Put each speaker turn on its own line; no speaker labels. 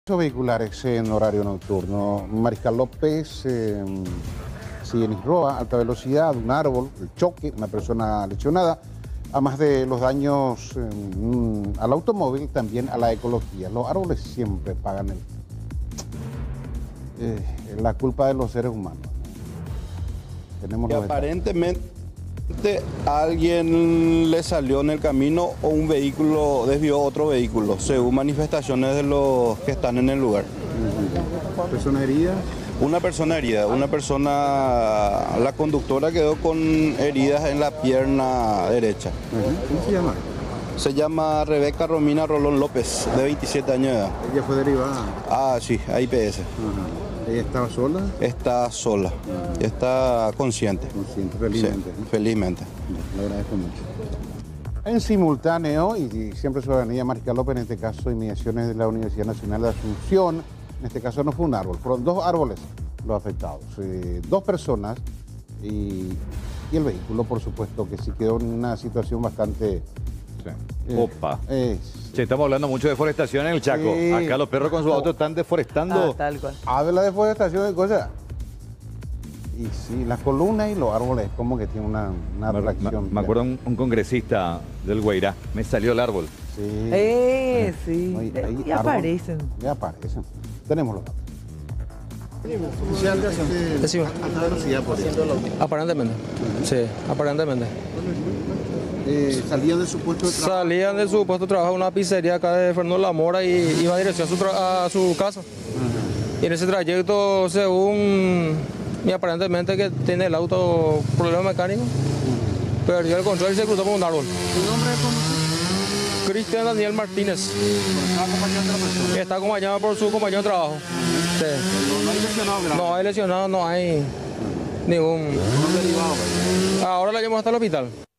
Vehiculares en horario nocturno. Mariscal López, Cienix Roa, alta velocidad, un árbol, el choque, una persona lesionada, además de los daños al automóvil, también a la ecología. Los árboles siempre pagan la culpa de los seres humanos. Tenemos
Y aparentemente a alguien le salió en el camino o un vehículo desvió otro vehículo, según manifestaciones de los que están en el lugar.
¿Personas heridas?
Una persona herida, la conductora quedó con heridas en la pierna derecha.
¿Cómo se llama?
Se llama Rebeca Romina Rolón López, de 27 años de edad.
Ella fue derivada.
Ah, sí, a IPS.
¿Ella estaba sola?
Está sola, está consciente.
Consciente, felizmente.
Sí, felizmente.
Le agradezco mucho. En simultáneo, y siempre sobre Avenida Mariscal López, en este caso, inmediaciones de la Universidad Nacional de Asunción, en este caso no fue un árbol, fueron dos árboles los afectados, dos personas y el vehículo, por supuesto, que sí quedó en una situación bastante...
Opa. Sí, estamos hablando mucho de deforestación en el Chaco.
Sí.
Acá los perros con su auto están deforestando.
Tal cual.
Habla la deforestación de cosas. Y sí, las columnas y los árboles como que tienen una reacción.
Me acuerdo un congresista del Guairá, me salió el árbol.
Sí.
Sí.
Ahí
Y aparecen.
Ya aparecen. Tenemos los datos.
Decime.
¿Alta velocidad por eso?
Aparentemente. Sí, aparentemente.
¿Salían de su puesto de trabajo?
Salían de su puesto de trabajo en una pizzería acá de Fernando La Mora y iba a dirección a su casa. Y en ese trayecto, según y aparentemente que tiene el auto problema mecánico, perdió el control y se cruzó por un árbol.
¿Tu nombre es cómo?
Cristian Daniel Martínez.
¿Está acompañado de la persona?
Está acompañado por su compañero de trabajo. Sí.
No hay lesionado grave.
No hay lesionado, no hay ningún...
No derivado.
Ahora la llevamos hasta el hospital.